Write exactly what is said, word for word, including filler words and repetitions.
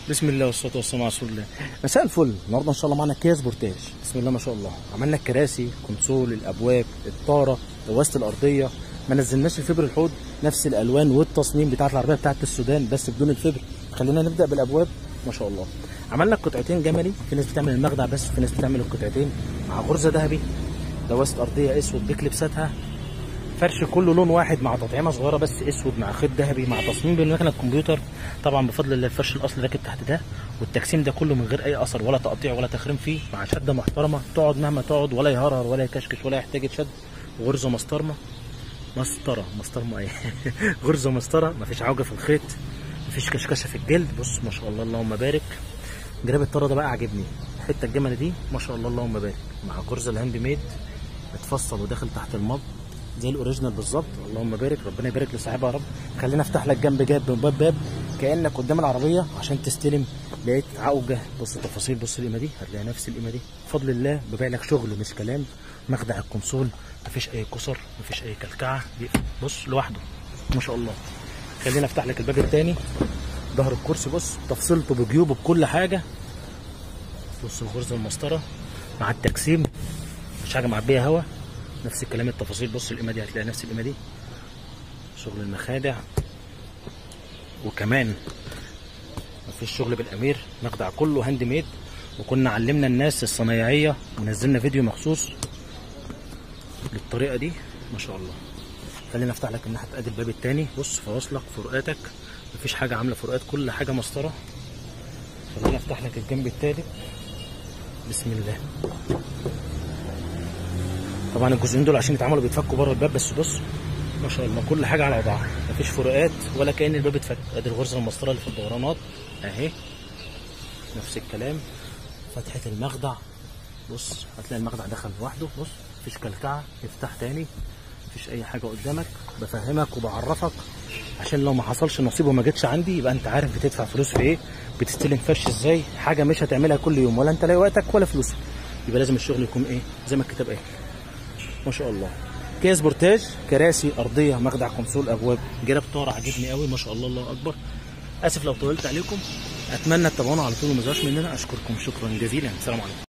بسم الله والصلاه والسلام على رسول الله. مساء الفل. النهارده ان شاء الله معانا كيا سبورتاج. بسم الله ما شاء الله. عملنا الكراسي، كونسول، الابواب، الطاره، دواسه الارضيه. ما نزلناش الفبر الحوض، نفس الالوان والتصميم بتاعت العربيه بتاعت السودان بس بدون الفبر. خلينا نبدا بالابواب. ما شاء الله عملنا قطعتين جملي، في ناس بتعمل المخدع بس، في ناس بتعمل القطعتين مع غرزه ذهبي، دواسه ارضيه اسود بكليبساتها، فرش كله لون واحد مع تطعيمه صغيره بس اسود مع خيط ذهبي مع تصميم بالمكنه الكمبيوتر. طبعا بفضل الله الفرش الاصلي راكب تحت ده، والتجسيم ده كله من غير اي اثر ولا تقطيع ولا تخريم فيه، مع شده محترمه تقعد مهما تقعد، ولا يهرهر ولا يكشكش ولا يحتاج يتشد. غرزه مسطره مسطره مسطره ايه غرزه مسطره، مفيش عوجه في الخيط، مفيش كشكشه في الجلد. بص ما شاء الله اللهم بارك. جراب الطاره ده بقى عاجبني، الحته الجمله دي ما شاء الله اللهم بارك، مع غرزه الهاند ميد متفصل وداخل تحت المض زي الاوريجينال بالظبط. اللهم بارك، ربنا يبارك لصاحبها يا رب. خلينا افتح لك جنب جاب من باب باب كانك قدام العربيه عشان تستلم. لقيت عوجه، بص التفاصيل، بص القيمه دي، هتلاقي نفس القيمه دي بفضل الله. ببيع لك شغل مش كلام. مخدع الكونسول مفيش اي كسر، مفيش اي كلكعه، بص لوحده ما شاء الله. خلينا افتح لك الباب الثاني. ظهر الكرسي بص تفصيلته بجيوبه بكل حاجه. بص الغرزه المسطره مع التجسيم، مش حاجه معبيه هوا. نفس الكلام التفاصيل، بص القيمه دي هتلاقي نفس القيمه دي. شغل المخادع، وكمان مفيش شغل بالامير، مخدع كله هاند ميد. وكنا علمنا الناس الصنايعيه ونزلنا فيديو مخصوص للطريقه دي ما شاء الله. خلينا افتح لك الناحيه ادي الباب الثاني. بص فواصلك فروقاتك، مفيش حاجه عامله فروقات، كل حاجه مسطره. خلينا افتح لك الجنب الثالث. بسم الله. طبعا الجزئين دول عشان يتعملوا بيتفكوا بره الباب بس. بص ما شاء الله كل حاجه على وضعها، مفيش فروقات ولا كأن الباب اتفك. ادي الغرزه المسطره اللي في الدورانات اهي، نفس الكلام. فتحه المخدع بص هتلاقي المخدع دخل لوحده. بص مفيش كلكعه، افتح تاني، مفيش اي حاجه قدامك. بفهمك وبعرفك عشان لو ما حصلش نصيب وما جتش عندي يبقى انت عارف بتدفع فلوس في ايه، بتستلم فرش ازاي. حاجه مش هتعملها كل يوم، ولا انت لاقي وقتك ولا فلوسك، يبقى لازم الشغل يكون ايه زي ما الكتاب قال. ما شاء الله. كيا سبورتاج، كراسي ارضيه، مخدع كونسول، ابواب، جراب طاره عاجبني قوي ما شاء الله الله اكبر. اسف لو طولت عليكم، اتمنى تتابعونا على طول وما تزهقوش مننا. اشكركم شكرا جزيلا. السلام عليكم.